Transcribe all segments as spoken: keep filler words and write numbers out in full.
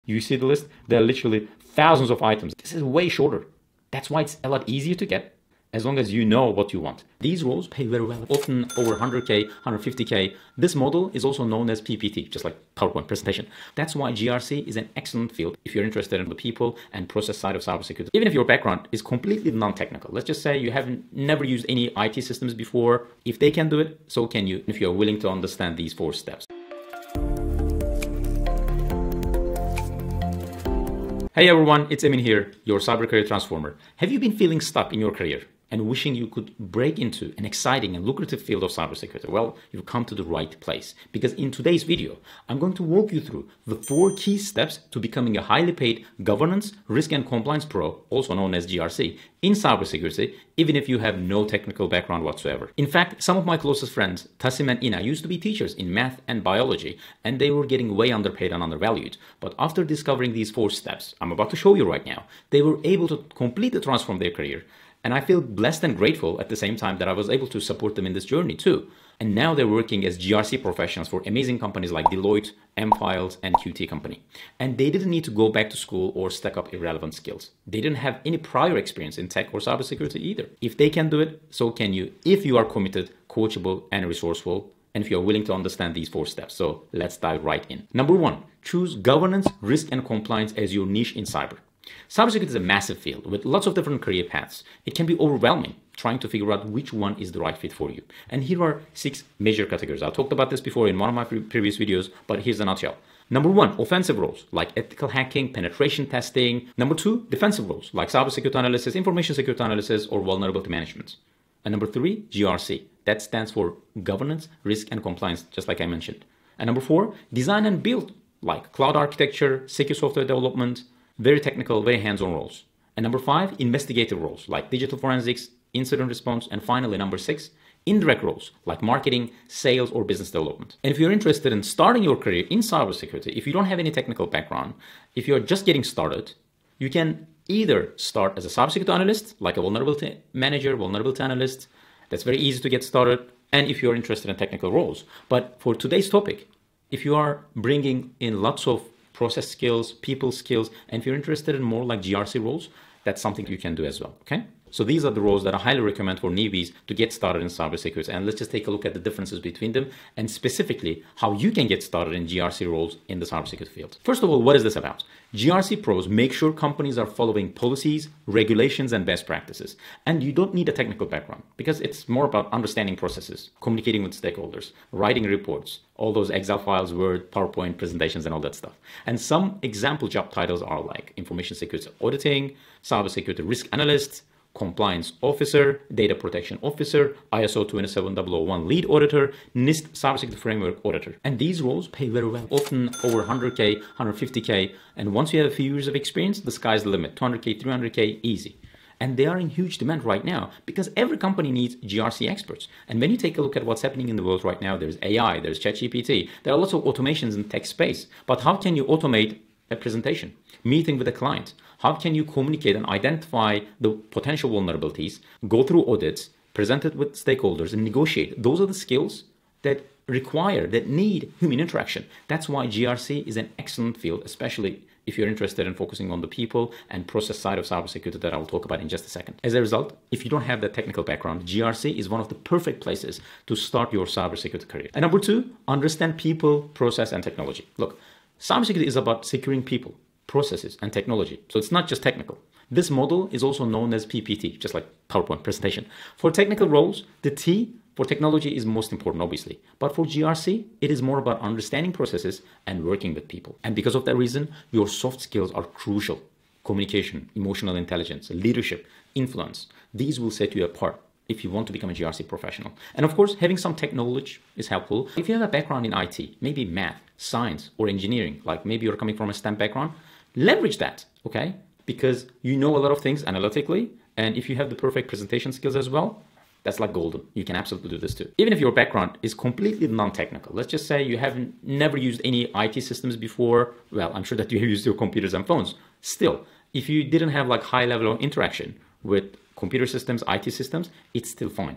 You see the list? There are literally thousands of items. This is way shorter. That's why it's a lot easier to get as long as you know what you want. These roles pay very well, often over one hundred K, one hundred fifty K. This model is also known as P P T, just like PowerPoint presentation. That's why G R C is an excellent field if you're interested in the people and process side of cybersecurity. Even if your background is completely non-technical, let's just say you haven't never used any I T systems before. If they can do it, so can you, if you're willing to understand these four steps. Hey everyone, it's Emin here, your cyber career transformer. Have you been feeling stuck in your career and wishing you could break into an exciting and lucrative field of cybersecurity? Well, you've come to the right place, because in today's video, I'm going to walk you through the four key steps to becoming a highly paid governance, risk and compliance pro, also known as G R C, in cybersecurity, even if you have no technical background whatsoever. In fact, some of my closest friends, Tasim and Ina, used to be teachers in math and biology, and they were getting way underpaid and undervalued. But after discovering these four steps I'm about to show you right now, they were able to completely transform their career. And I feel blessed and grateful at the same time that I was able to support them in this journey too. And now they're working as G R C professionals for amazing companies like Deloitte, M-Files, and Q T Company. And they didn't need to go back to school or stack up irrelevant skills. They didn't have any prior experience in tech or cybersecurity either. If they can do it, so can you, if you are committed, coachable, and resourceful, and if you're willing to understand these four steps. So let's dive right in. Number one, choose governance, risk, and compliance as your niche in cyber. Cybersecurity is a massive field with lots of different career paths. It can be overwhelming trying to figure out which one is the right fit for you. And here are six major categories. I talked about this before in one of my previous videos, but here's a nutshell. Number one, offensive roles like ethical hacking, penetration testing. Number two, defensive roles like cybersecurity analysis, information security analysis, or vulnerability management. And number three, G R C. That stands for governance, risk, and compliance, just like I mentioned. And number four, design and build like cloud architecture, secure software development, very technical, very hands-on roles. And number five, investigative roles like digital forensics, incident response. And finally, number six, indirect roles like marketing, sales, or business development. And if you're interested in starting your career in cybersecurity, if you don't have any technical background, if you're just getting started, you can either start as a cybersecurity analyst, like a vulnerability manager, vulnerability analyst. That's very easy to get started. And if you're interested in technical roles. But for today's topic, if you are bringing in lots of process skills, people skills, and if you're interested in more like G R C roles, that's something you can do as well, okay? So these are the roles that I highly recommend for newbies to get started in cybersecurity. And let's just take a look at the differences between them and specifically how you can get started in G R C roles in the cybersecurity field. First of all, what is this about? G R C pros make sure companies are following policies, regulations, and best practices. And you don't need a technical background because it's more about understanding processes, communicating with stakeholders, writing reports, all those Excel files, Word, PowerPoint presentations, and all that stuff. And some example job titles are like information security auditing, cybersecurity risk analyst, compliance officer, data protection officer, I S O twenty-seven thousand one lead auditor, NIST cybersecurity framework auditor. And these roles pay very well, often over one hundred K, one hundred fifty K. And once you have a few years of experience, the sky's the limit, two hundred K, three hundred K, easy. And they are in huge demand right now because every company needs G R C experts. And when you take a look at what's happening in the world right now, there's A I, there's ChatGPT, there are lots of automations in tech space. But how can you automate a presentation, meeting with a client? How can you communicate and identify the potential vulnerabilities, go through audits, present it with stakeholders, and negotiate? Those are the skills that require, that need human interaction. That's why G R C is an excellent field, especially if you're interested in focusing on the people and process side of cybersecurity that I'll talk about in just a second. As a result, if you don't have that technical background, G R C is one of the perfect places to start your cybersecurity career. And number two, understand people, process, and technology. Look, cybersecurity is about securing people, processes, and technology. So it's not just technical. This model is also known as P P T, just like PowerPoint presentation. For technical roles, the T for technology is most important, obviously. But for G R C, it is more about understanding processes and working with people. And because of that reason, your soft skills are crucial. Communication, emotional intelligence, leadership, influence. These will set you apart if you want to become a G R C professional. And of course, having some tech knowledge is helpful. If you have a background in I T, maybe math, science, or engineering, like maybe you're coming from a STEM background, leverage that, okay? Because you know a lot of things analytically, and if you have the perfect presentation skills as well, that's like golden. You can absolutely do this too. Even if your background is completely non-technical, let's just say you haven't never used any I T systems before. Well, I'm sure that you have used your computers and phones. Still, if you didn't have like high level of interaction with computer systems, I T systems, it's still fine.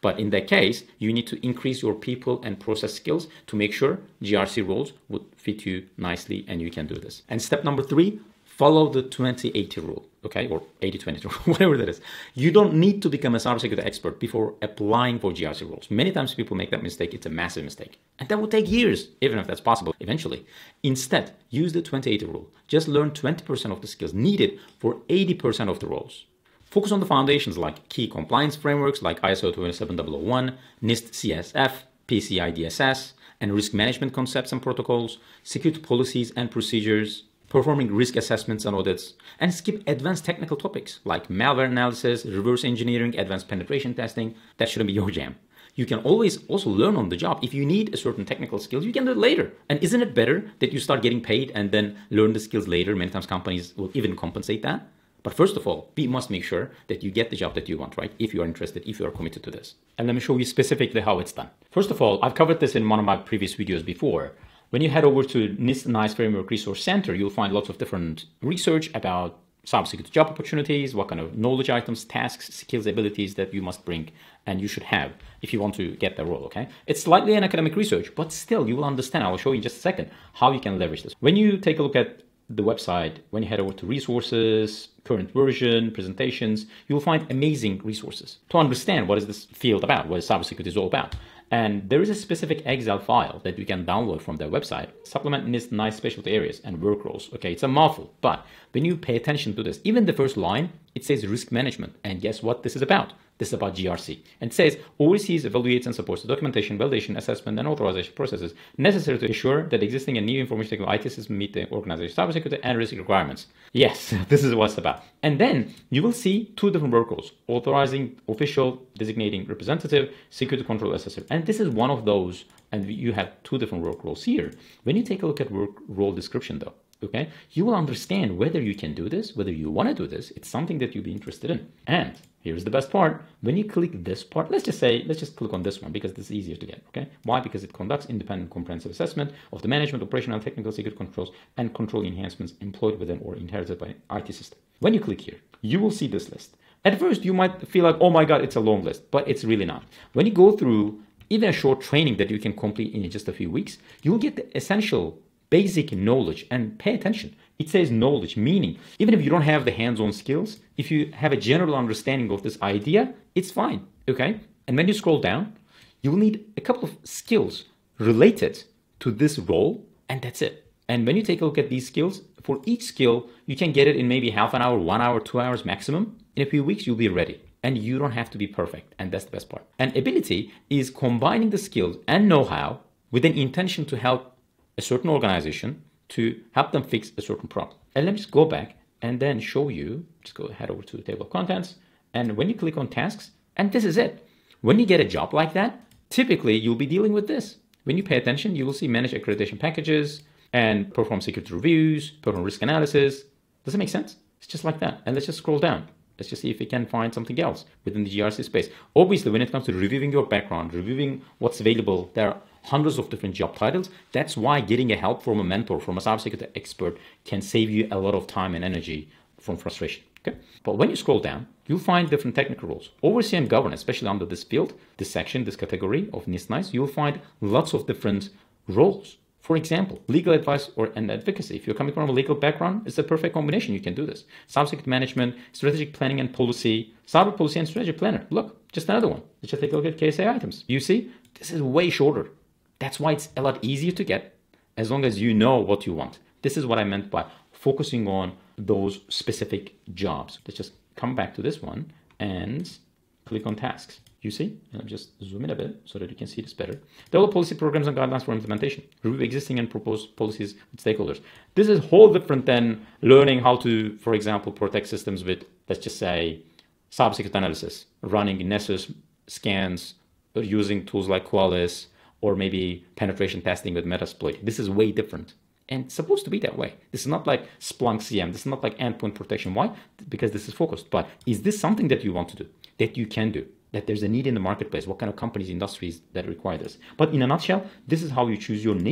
But in that case, you need to increase your people and process skills to make sure G R C roles would fit you nicely and you can do this. And step number three, follow the twenty eighty rule, okay? Or eighty twenty rule, whatever that is. You don't need to become a cybersecurity expert before applying for G R C roles. Many times people make that mistake. It's a massive mistake. And that will take years, even if that's possible eventually. Instead, use the twenty eighty rule. Just learn twenty percent of the skills needed for eighty percent of the roles. Focus on the foundations like key compliance frameworks like I S O twenty-seven thousand one, NIST C S F, P C I D S S, and risk management concepts and protocols, security policies and procedures, performing risk assessments and audits, and skip advanced technical topics like malware analysis, reverse engineering, advanced penetration testing. That shouldn't be your jam. You can always also learn on the job. If you need a certain technical skills, you can do it later. And isn't it better that you start getting paid and then learn the skills later? Many times companies will even compensate that. But first of all, we must make sure that you get the job that you want, right? If you are interested, if you are committed to this. And let me show you specifically how it's done. First of all, I've covered this in one of my previous videos before. When you head over to NIST NICE Framework Resource Center, you'll find lots of different research about cybersecurity job opportunities, what kind of knowledge items, tasks, skills, abilities that you must bring and you should have if you want to get the role, okay? It's slightly an academic research, but still you will understand. I will show you in just a second how you can leverage this. When you take a look at the website, when you head over to resources, current version, presentations, you'll find amazing resources to understand what is this field about, what is cybersecurity is all about. And there is a specific Excel file that you can download from their website, supplement NIST NICE specialty areas and work roles. Okay, it's a mouthful, but when you pay attention to this, even the first line, it says risk management. And guess what this is about? This is about G R C. And it says oversees, evaluates, and supports the documentation, validation, assessment, and authorization processes necessary to ensure that existing and new information technology I T systems meet the organization's cybersecurity and risk requirements. Yes, this is what it's about. And then you will see two different work roles: authorizing official, designating representative, security control assessor. And this is one of those, and you have two different work roles here. When you take a look at work role description though, okay, you will understand whether you can do this, whether you want to do this. It's something that you'll be interested in. And here's the best part. When you click this part, let's just say, let's just click on this one because this is easier to get, okay? Why? Because it conducts independent comprehensive assessment of the management, operational, and technical security controls and control enhancements employed within or inherited by an I T system. When you click here, you will see this list. At first, you might feel like, oh my God, it's a long list, but it's really not. When you go through even a short training that you can complete in just a few weeks, you will get the essential basic knowledge. And pay attention. It says knowledge, meaning even if you don't have the hands-on skills, if you have a general understanding of this idea, it's fine, okay? And when you scroll down, you will need a couple of skills related to this role, and that's it. And when you take a look at these skills, for each skill, you can get it in maybe half an hour, one hour, two hours maximum. In a few weeks, you'll be ready. And you don't have to be perfect, and that's the best part. And ability is combining the skills and know-how with an intention to help a certain organization to help them fix a certain problem. And let me just go back and then show you, just go head over to the table of contents. And when you click on tasks, and this is it. When you get a job like that, typically you'll be dealing with this. When you pay attention, you will see manage accreditation packages and perform security reviews, perform risk analysis. Does it make sense? It's just like that. And let's just scroll down. Let's just see if we can find something else within the G R C space. Obviously, when it comes to reviewing your background, reviewing what's available, there are hundreds of different job titles. That's why getting a help from a mentor, from a cybersecurity expert can save you a lot of time and energy from frustration. Okay? But when you scroll down, you'll find different technical roles. Oversee and govern, especially under this field, this section, this category of NIST NICE, you'll find lots of different roles. For example, legal advice or and advocacy. If you're coming from a legal background, it's a perfect combination. You can do this. Cybersecurity management, strategic planning and policy, cyber policy and strategy planner. Look, just another one. Let's just take a look at K S A items. You see, this is way shorter. That's why it's a lot easier to get as long as you know what you want. This is what I meant by focusing on those specific jobs. Let's just come back to this one and click on tasks. You see, and I'll just zoom in a bit so that you can see this better. Develop policy programs and guidelines for implementation. Review existing and proposed policies with stakeholders. This is whole different than learning how to, for example, protect systems with, let's just say, cybersecurity analysis, running Nessus scans, or using tools like Qualys, or maybe penetration testing with Metasploit. This is way different. And it's supposed to be that way. This is not like Splunk C M. This is not like endpoint protection. Why? Because this is focused. But is this something that you want to do, that you can do, that there's a need in the marketplace? What kind of companies, industries that require this? But in a nutshell, this is how you choose your niche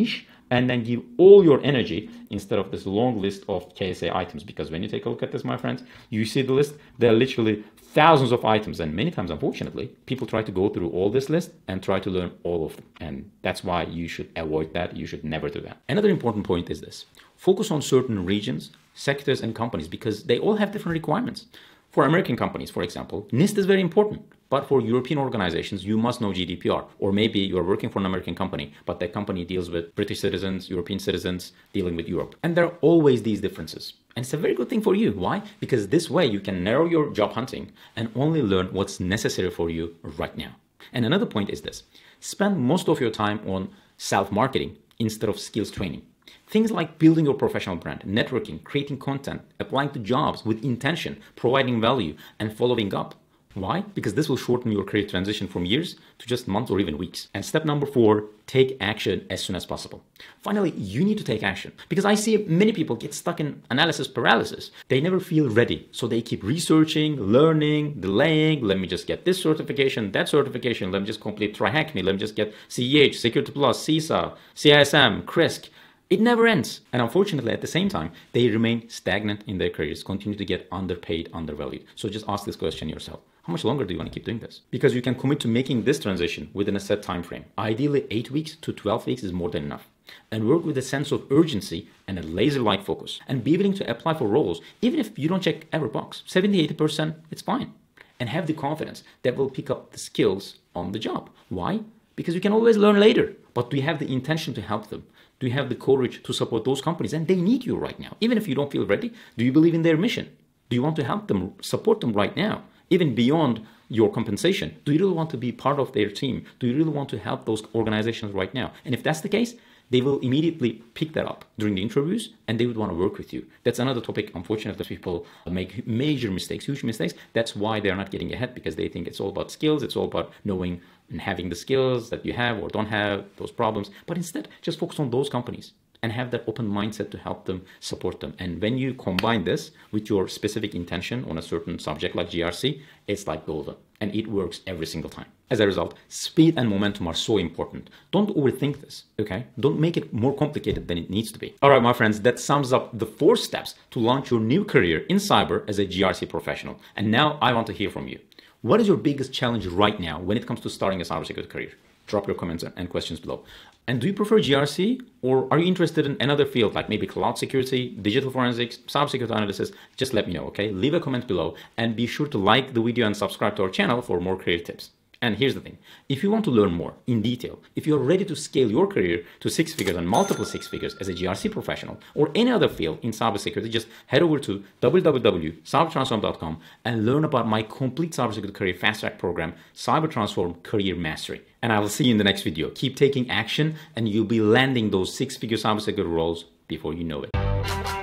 and then give all your energy instead of this long list of K S A items. Because when you take a look at this, my friends, you see the list, there are literally thousands of items. And many times, unfortunately, people try to go through all this list and try to learn all of them. And that's why you should avoid that. You should never do that. Another important point is this. Focus on certain regions, sectors, and companies because they all have different requirements. For American companies, for example, NIST is very important. But for European organizations, you must know G D P R. Or maybe you're working for an American company, but that company deals with British citizens, European citizens, dealing with Europe. And there are always these differences. And it's a very good thing for you. Why? Because this way you can narrow your job hunting and only learn what's necessary for you right now. And another point is this. Spend most of your time on self-marketing instead of skills training. Things like building your professional brand, networking, creating content, applying to jobs with intention, providing value, and following up. Why? Because this will shorten your career transition from years to just months or even weeks. And step number four, take action as soon as possible. Finally, you need to take action because I see many people get stuck in analysis paralysis. They never feel ready. So they keep researching, learning, delaying. Let me just get this certification, that certification. Let me just complete TriHackMe. Let me just get C E H, Security Plus, C I S A, C I S M, C R I S C. It never ends. And unfortunately, at the same time, they remain stagnant in their careers, continue to get underpaid, undervalued. So just ask this question yourself. How much longer do you want to keep doing this? Because you can commit to making this transition within a set time frame. Ideally, eight weeks to twelve weeks is more than enough. And work with a sense of urgency and a laser-like focus. And be willing to apply for roles, even if you don't check every box. seventy, eighty percent, it's fine. And have the confidence that will pick up the skills on the job. Why? Because you can always learn later. But do you have the intention to help them? Do you have the courage to support those companies? And they need you right now. Even if you don't feel ready, do you believe in their mission? Do you want to help them, support them right now? Even beyond your compensation, do you really want to be part of their team? Do you really want to help those organizations right now? And if that's the case, they will immediately pick that up during the interviews and they would want to work with you. That's another topic. Unfortunately, people make major mistakes, huge mistakes. That's why they're not getting ahead because they think it's all about skills. It's all about knowing and having the skills that you have or don't have, those problems. But instead, just focus on those companies and have that open mindset to help them, support them. And when you combine this with your specific intention on a certain subject like G R C, it's like golden. And it works every single time. As a result, speed and momentum are so important. Don't overthink this, okay? Don't make it more complicated than it needs to be. All right, my friends, that sums up the four steps to launch your new career in cyber as a G R C professional. And now I want to hear from you. What is your biggest challenge right now when it comes to starting a cybersecurity career? Drop your comments and questions below. And do you prefer G R C or are you interested in another field like maybe cloud security, digital forensics, cybersecurity analysis? Just let me know, okay? Leave a comment below and be sure to like the video and subscribe to our channel for more career tips. And here's the thing, if you want to learn more in detail, if you're ready to scale your career to six figures and multiple six figures as a G R C professional or any other field in cybersecurity, just head over to w w w dot cyber transform dot com and learn about my complete cybersecurity career fast track program, Cyber Transform Career Mastery. And I will see you in the next video. Keep taking action and you'll be landing those six figure cybersecurity roles before you know it.